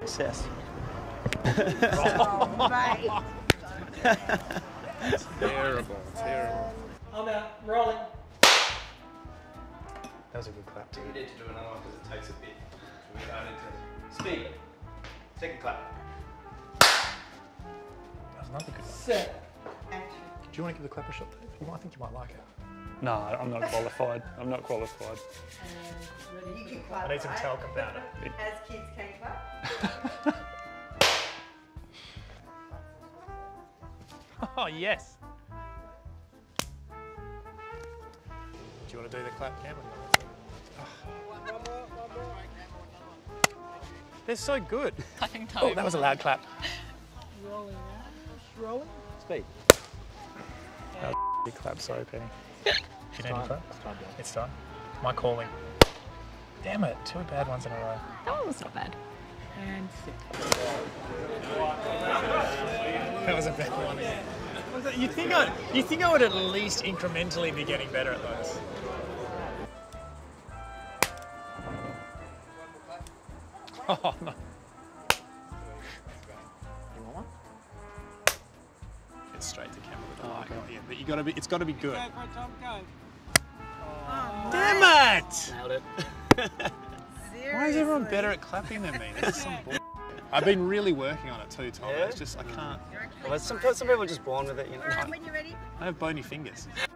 success. Oh, mate. Terrible, terrible. I'm out, rolling. That was a good clap. We need to do another one because it takes a bit. We need to speed. Second clap. That was another good one. Set. Action. Do you want to give the clap a shot, Dave? I think you might like it. No, I'm not qualified. I'm not qualified. You can clap. I need some talc about it. As kids can clap. Oh, yes. Do you want to do the clap, Cameron? They're so good. Clapping toe. Oh, that was a loud clap. Rolling out. Rolling. Speed. Big clap, sorry, Penny. You need a clap? It's time. My calling. Damn it, 2 bad ones in a row. That one was not bad. And sit. That was a bad one. You think I would at least incrementally be getting better at those? Oh no! You want one? It's straight to camera with the light not in, but you gotta be. It's got to be good. Go for it, Tom, go. Damn it! Nailed it. Why is everyone better at clapping than me? This is some bull. I've been really working on it too, Tom. Yeah? It's just I can't. Well, some people are just born with it, you know. When you're ready. I have bony fingers.